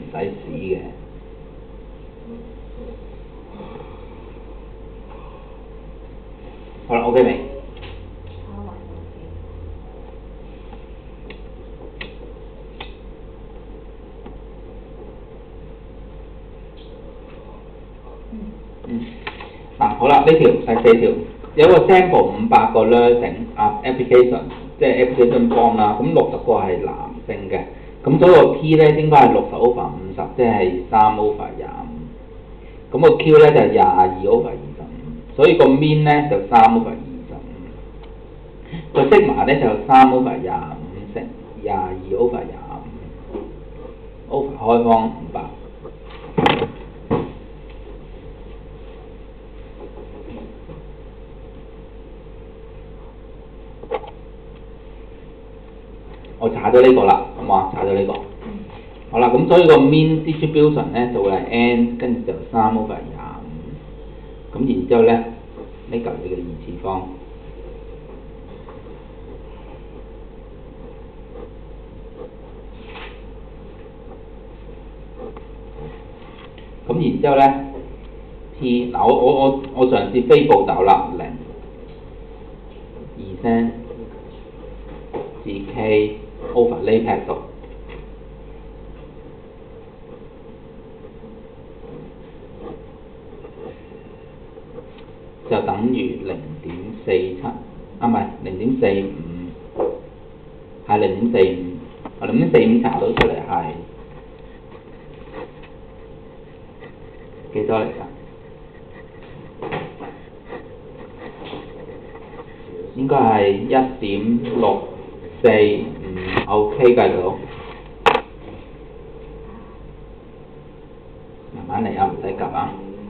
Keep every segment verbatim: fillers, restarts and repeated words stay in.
使試嘅。好啦 ，OK 未？嗯，嗱好啦，呢條第四條有個 sample 五百個 learning 啊 application， 即係 application form 啦，咁六十個係男性嘅，咁所以個 P 咧應該係六十 over 五十，即係三 over 廿五，咁個 Q 咧就係廿二 over 二十五，所以個 mean 咧就三 over 二十五，個 sigma 咧就三 over 廿五乘廿二 over 廿五 over 開方五百。我查咗呢個啦，好嘛？查咗呢個。好啦，咁所以個 mean distribution 咧就會係 n， 跟住就三 over 廿五，咁然之後咧呢嚿嘢嘅二次方。咁然之後咧 T 嗱我我我我嘗試非步驟啦，零二聲至 K over 呢 pad 度，就等於零點四七，啊唔係零點四五，係零點四五，我零點四五查到出嚟係幾多嚟㗎？應該係一點六四五 ，OK 計到。慢慢嚟啊，唔使急啊。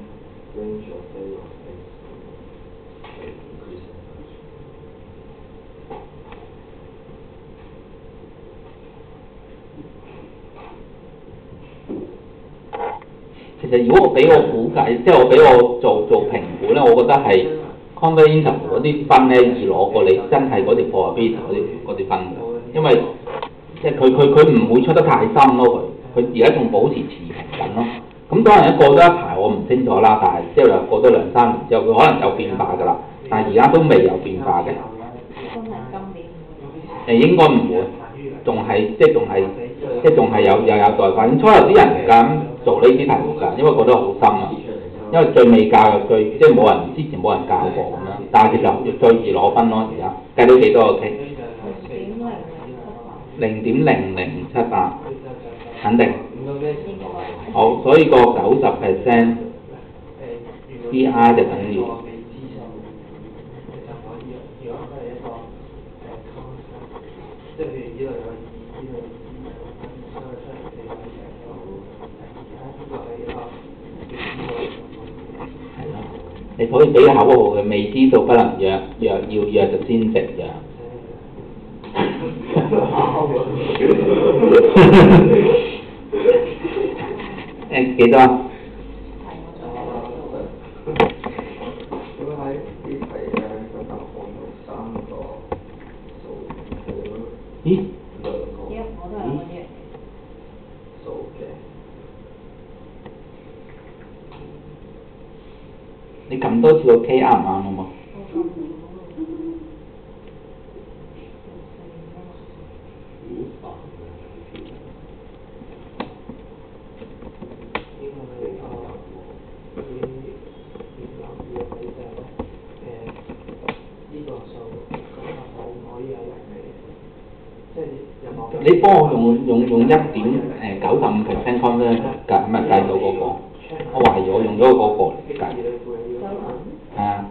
其實如果我俾我估計，即係我俾我做做評估咧，我覺得係 converse interval 嗰啲分咧易攞過你真係嗰條 probability 嗰啲嗰啲分㗎，因為即係佢佢佢唔會出得太深咯，佢佢而家仲保持持平緊咯。咁當然過多一排我唔清楚啦，但係之後又過多兩三年之後，佢可能有變化㗎啦，但係而家都未有變化嘅。誒應該唔會，仲係即係仲係即係仲係有又有待發展。初頭啲人唔敢做呢啲題目㗎，因為覺得好深啊。因為最未教又最即係冇人之前冇人教過咁樣，但係其實最易攞分咯而家。計到幾多個 K？ 零點零零七八，肯定。好，所以個九十 percent C I 就等於。你可以俾口號嘅未知數不能約，若要約就先直約。誒幾多啊？咦？你撳多次個 K 啱唔啱啊嘛？你幫我用用用一點誒九十五 percent confidence 計，唔係計到嗰個，我懷疑我用咗嗰個嚟計。係啊。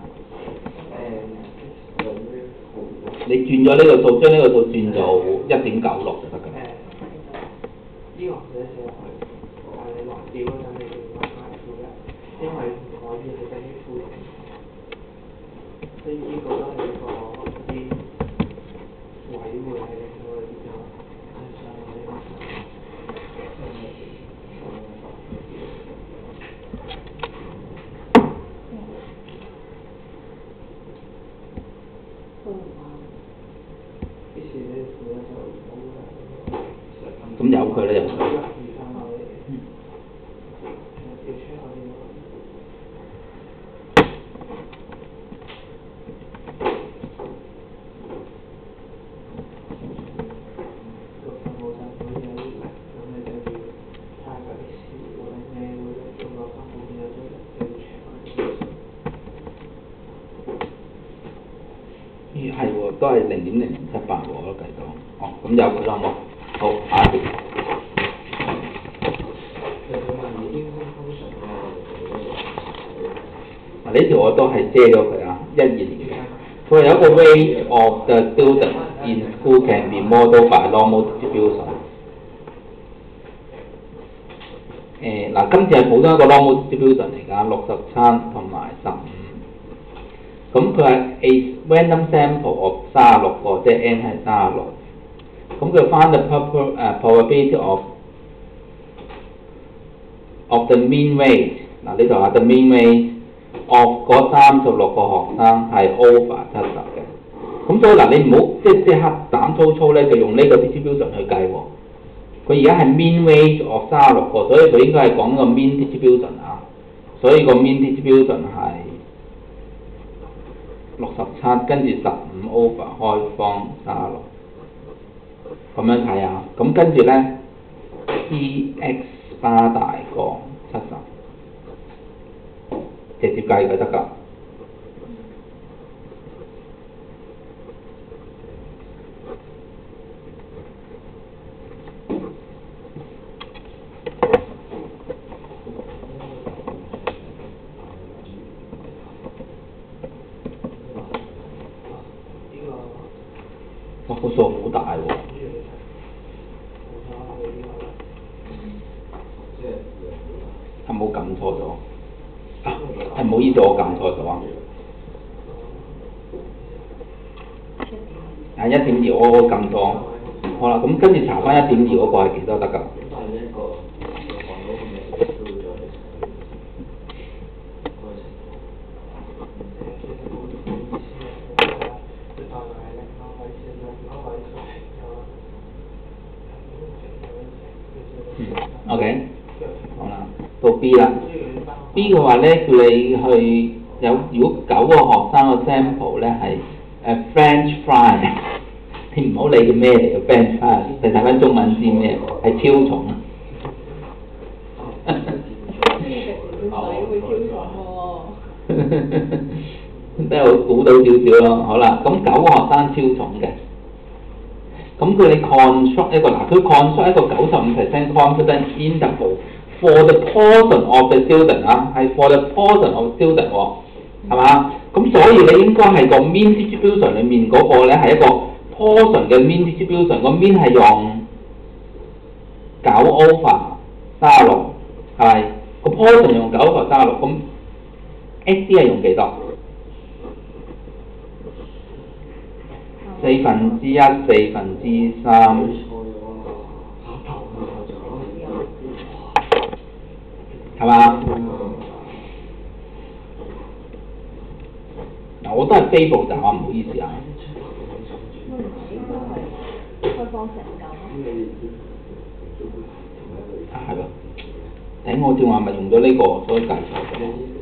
你轉咗呢個數，將呢個數轉做一點九六就得㗎。呢個寫寫落去，但係你還掉嗰陣你要揾翻負一，因為唔可以係等於負零。所以呢個都係一個啲位會係令到佢比較係上呢個。咁由佢啦，由佢。 都係零點零零七八喎，我都計到。哦，咁有佢啦，好冇？好，下一條。嗱呢條我都係遮咗佢啊，一二年嘅。佢話有一個 range of the students in school can be modeled by normal distribution。誒嗱，今次係普通一個 normal distribution 嚟㗎，六十七同埋十五。咁佢係 a random sample of 三十六個，即係 n 係三十六。咁佢 find the proper 誒 probability of of the mean weight。嗱呢度啊 the mean weight of 嗰三十六個學生係 over 七十嘅。咁所以嗱，你唔好即係即刻膽粗粗咧，就用呢個 distribution 去計喎。佢而家係 mean weight of 三十六個，所以佢應該係講個 mean distribution 啊。所以個 mean distribution 係六十七，跟住十五 over 開方三十六，咁樣睇下。咁跟住咧 ，P X 巴大過七十，直接計就得㗎。哇！個數好大喎，係冇撳錯咗啊！係唔好意思，我撳錯咗啊！係一點二，我我撳錯。好啦，咁跟住查翻一點二嗰個係幾多得㗎？OK， 好啦，到 B 啦。B 嘅話咧，叫你去有如果九個學生個 sample 咧係誒 French fry， 你唔好理佢咩嚟嘅 French fry， 你睇翻中文知咩？係超重啊！會超重喎。都係估到少少咯。好啦，咁九個學生超重嘅。咁佢哋 construct 一個嗱，佢 construct 一個九十五 percent confidence interval for the portion of the student 啊，係 for the portion of student 喎，係嘛？咁所以你應該係個 mean distribution 裡面嗰個咧係一個 portion 嘅 mean distribution， 個 mean 係用九 over 三十六，係咪？個 portion 用九 over 三十六，咁 X D 係用幾多？四分之一、四分之三，係嘛？嗱，我都係非步驟啊，唔好意思啊。開方程㗎。啊，係喎。頂我正話咪用咗呢個，所以計錯咗。